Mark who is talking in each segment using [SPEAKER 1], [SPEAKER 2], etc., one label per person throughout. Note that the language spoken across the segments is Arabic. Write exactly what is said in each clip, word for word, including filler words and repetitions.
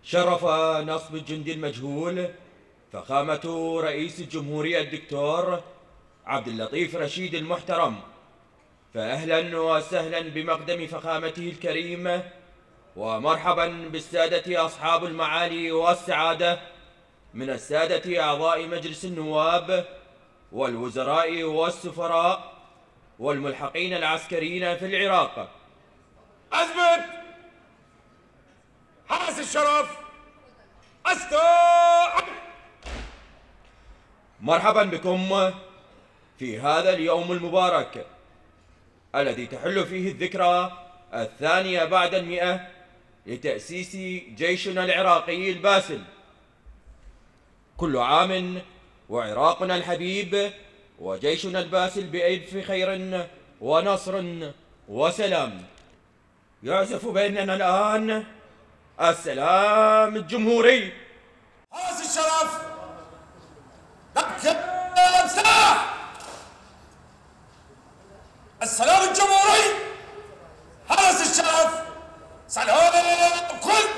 [SPEAKER 1] شرف نصب الجندي المجهول فخامة رئيس الجمهورية الدكتور عبد اللطيف رشيد المحترم، فأهلا وسهلا بمقدم فخامته الكريم، ومرحبا بالسادة أصحاب المعالي والسعادة من السادة أعضاء مجلس النواب والوزراء والسفراء والملحقين العسكريين في العراق.
[SPEAKER 2] أثبت حرس الشرف أستاذ.
[SPEAKER 1] مرحبا بكم في هذا اليوم المبارك الذي تحل فيه الذكرى الثانية بعد المئة لتأسيس جيشنا العراقي الباسل. كل عام وعراقنا الحبيب وجيشنا الباسل بألف خير ونصر وسلام. يعزف بيننا الآن السلام الجمهوري.
[SPEAKER 2] حرس الشرف ركب سلاح. السلام الجمهوري. حرس الشرف سلام كل.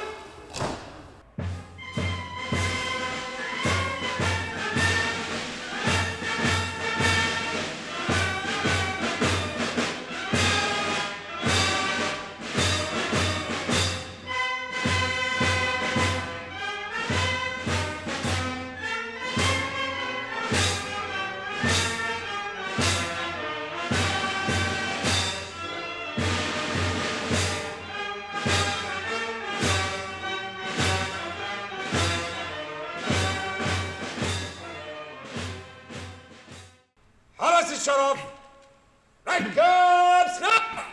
[SPEAKER 2] حرس الشرف ركب سلاح.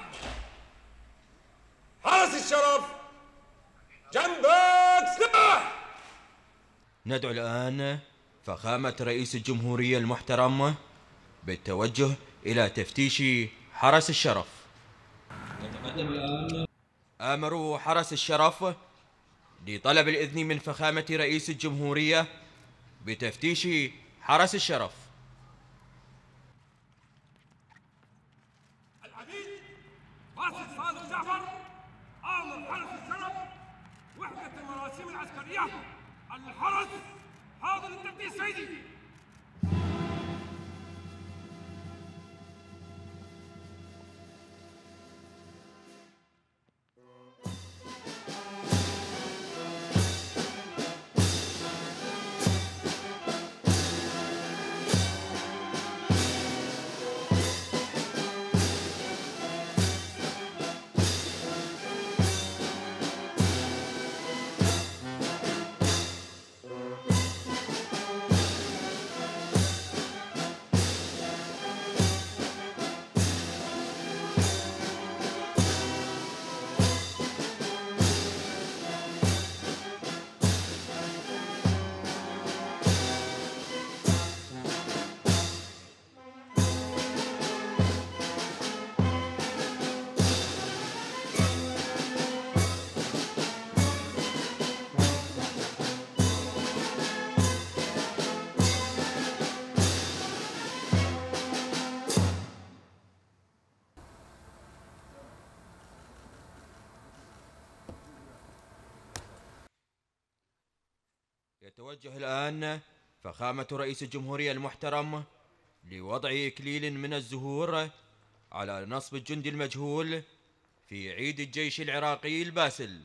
[SPEAKER 2] حرس الشرف جنبك سلاح.
[SPEAKER 1] ندعو الآن فخامة رئيس الجمهورية المحترم بالتوجه إلى تفتيش حرس الشرف. نتقدم الآن آمر حرس الشرف لطلب الإذن من فخامة رئيس الجمهورية بتفتيش حرس الشرف.
[SPEAKER 3] العميد باسل صادق جعفر آمر حرس الشرف وحدة المراسيم العسكرية الحرس حاضر التفتيش سيدي.
[SPEAKER 1] يتوجه الآن فخامة رئيس الجمهورية المحترم لوضع إكليل من الزهور على نصب الجندي المجهول في عيد الجيش العراقي الباسل.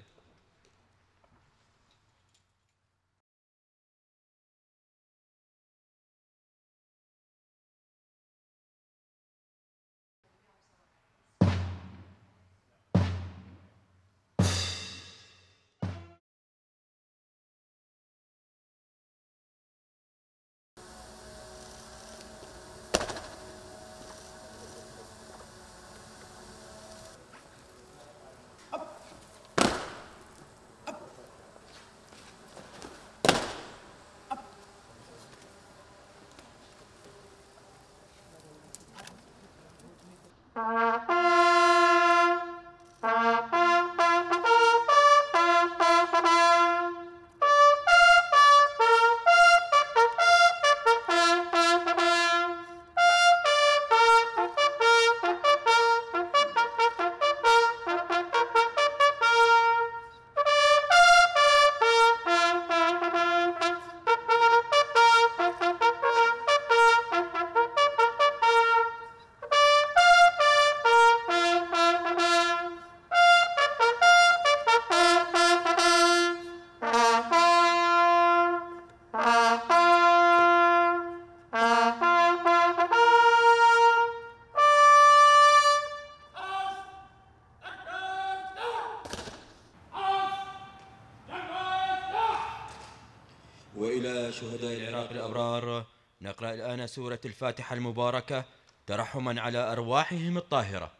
[SPEAKER 1] شهداء العراق الأبرار، نقرأ الآن سورة الفاتحة المباركة ترحما على أرواحهم الطاهرة.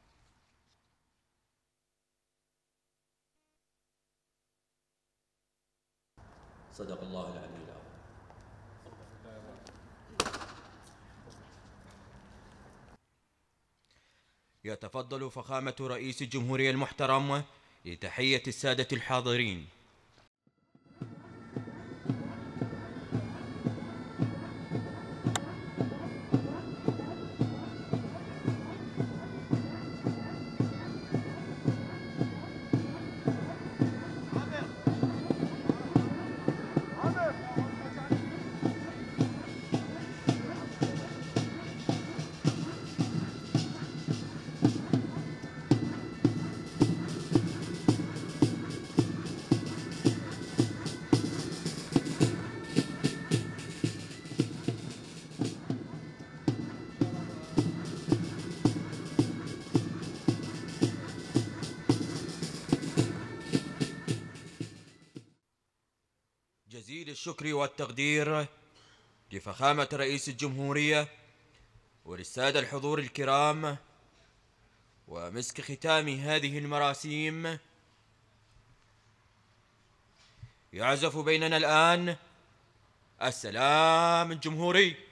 [SPEAKER 1] صدق الله العلي العظيم. يتفضل فخامة رئيس الجمهورية المحترم لتحية السادة الحاضرين. جزيل الشكر والتقدير لفخامة رئيس الجمهورية وللسادة الحضور الكرام. ومسك ختام هذه المراسيم يعزف بيننا الآن السلام الجمهوري.